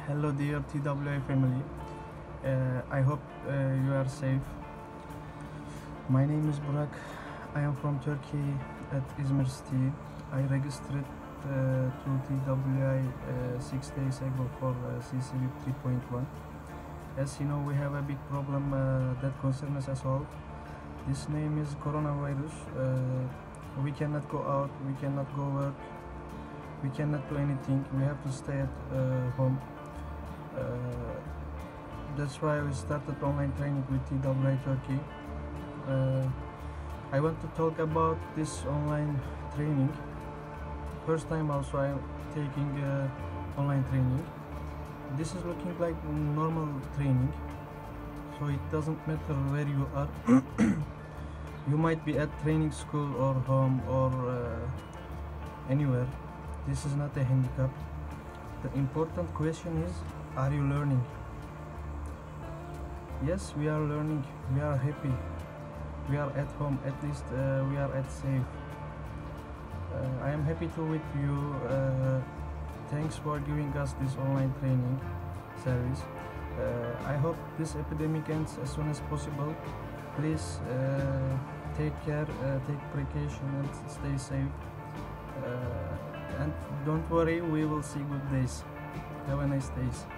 Hello dear TWI family, I hope you are safe. My name is Burak. I am from Turkey at Izmir City. I registered to TWI 6 days ago for CSWIP 3.1. As you know, we have a big problem that concerns us all. This name is coronavirus. We cannot go out, we cannot go work, we cannot do anything. We have to stay at home. That's why we started online training with TWI Turkey. I want to talk about this online training. First time also I'm taking online training. This is looking like normal training, so it doesn't matter where you are. You might be at training school or home or anywhere. This is not a handicap. The important question is, are you learning? Yes, we are learning. We are happy. We are at home. At least we are at safe. I am happy to with you. Thanks for giving us this online training service. I hope this epidemic ends as soon as possible. Please take care, take precaution, and stay safe. And don't worry, we will see good days. Have a nice day.